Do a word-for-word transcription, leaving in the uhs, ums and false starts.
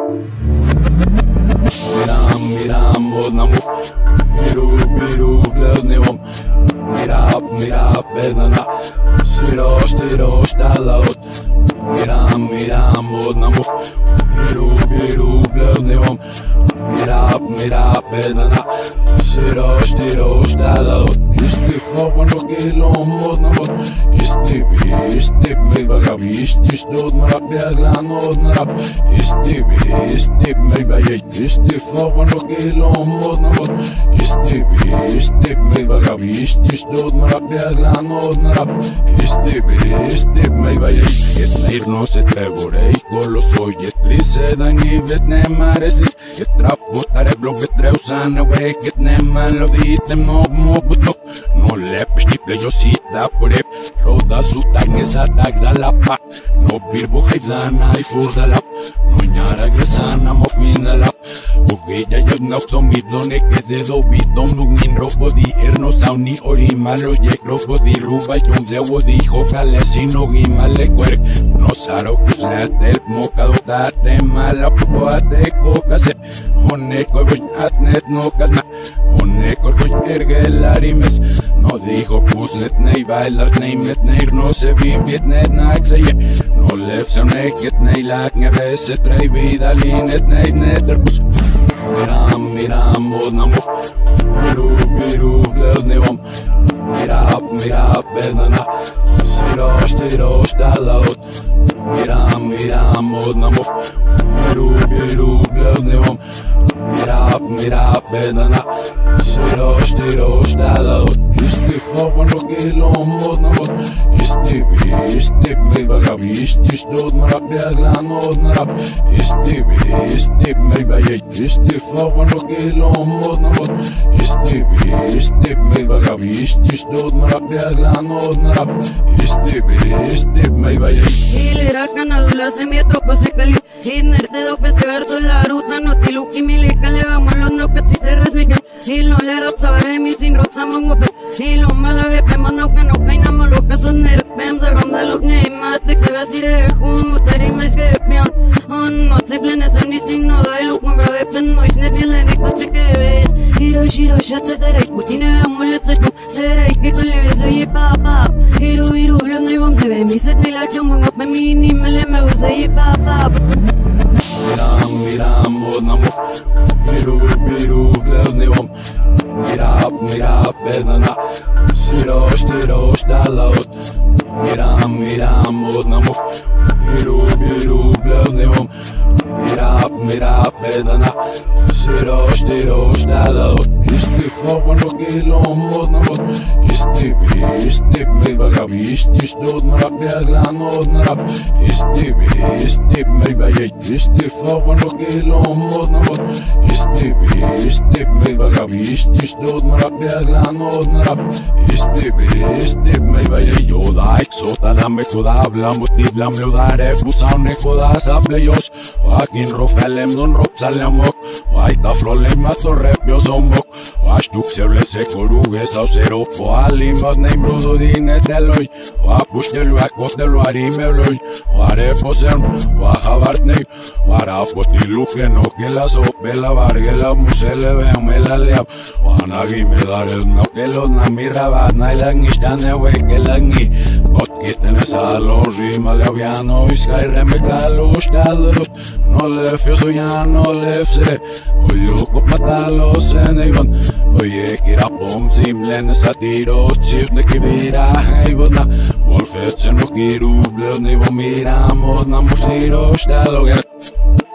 Miram, miram, odnamu Biru, biru, blödnivom Mirab, mirab, bednana Siroš, tiroš, talaot Miram, miram, odnamu Biru, biru, blödnivom Mirab, mirab, bednana Siroš, tiroš, talaot Isti fogon och ilom odnamot Isti bi, isti mig bagab Isti stod marab, bjaglan odnarab Isti bi, isti mig bagab Isti fogon och ilom odnamot Isti bi, isti mig bagab Isti stod marab, bjaglan odnarab Isti bi, isti mig bagab Et neir no se trevorei Kolos oj et trisedan I vet nemaresis Et rapotare blog et reusana Wek et neman lo dite mog mobutok No lepes ni plejosita por ep Roda su tagnes atags a la pak No birbo haibzana I furda lap No nyara gresana mo finda lap Ugeja jod nok som bidon ek ze do bidon Nugnin robodi erno sauni orima Los jek robodi ruba jom ze wodi Hokale sino gimale kwerk No saro kislet el mokado tate mala Puko ate kokase Honeko voj atnet no kadna Honeko voj ergelarimes No dijo pusnet nei bailar nei met neir No se viviet net naik seje No lef se neket nei lak nge se trei vida linet nei neter bus Miram, miram, odnamu Biru, biru, blödnivom Mirab, mirab, bednana Siroš, tiroš, talaot Miram, miram, odnamu Biru, biru, blödnivom Mirab, mirab, bednana Siroš, tiroš, talaot Isti fogon och ilom odnamot Isti bi, isti mig bagab Isti stod marab, bjaglan odnarab Isti bi, isti mig bagab Isti fogon och ilom odnamot Isti bi, isti mig bagab Isti stod marab, bjaglan odnarab Isti bi, isti mig bagab Hilera canadula se me tropo se cali Hinner de do pe se verso la ruta No tiluki mi leka le vamos los no que si se resnican Y no le rap sabe mi sin rot samong ope Y lo malo que pemos no que no cainamos lo que son ner Pem se ronda lo que matek se ve así de jun Mutari me que pion On no se plene se ni sin no da lo con brave pen no is net le ni to que ves Hiro shiro shate se rei kutine amulet se se rei que con le ves y papa Hiro hiro blom ni bom se ve mi set ni la chamo ope mi ni me le me use y papa Miram, miram, odnamu Biru, biru, blödnivom Mirab, mirab, bednana Siroš, tiroš, talaot Miram, miram, odnamu Biru, biru, blödnivom Mirab, mirab, bednana Siroš, tiroš, talaot Isti fogon och ilom odnamot Isti bi, isti mig bagab Isti stod marab, bjaglan odnarab Isti bi, isti mig bagab Isti fogon och ilom odnamot Isti bi, isti mig bagab Isti stod marab, bjaglan odnarab Isti bi, isti mig bagab Joda exotana me koda Blam uti blam leodare Busan ne koda saplejos Oakin rofelem don ropsalemok Oaita flolem matsorrepjos ombok Oashtuk sevle se koruge sau sero Oalimot neim rudo dine teloj Oapuštelu akostelu arimevloj Oareposem, oahavart neim Oarapotilu kenokela sopela vargela musele veumela leab Oanagi dare no que los namirabat nailang istane wekelangi Otkitene salo rima leaviano Iskaireme kalu stalrut No lefio suya no lefse Oyuko patalo senegon Oye kirapom simlen satiro Tsivne kivira heivotna Wolfetsen och kirublöd Nivo miramos namusiro staloget